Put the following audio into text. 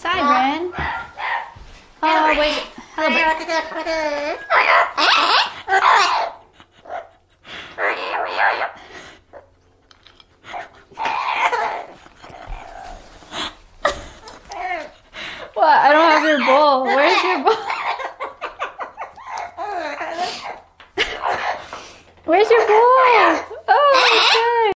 Siren. Oh, wait. Hello, What? I don't have your bowl. Where's your bowl? Where's your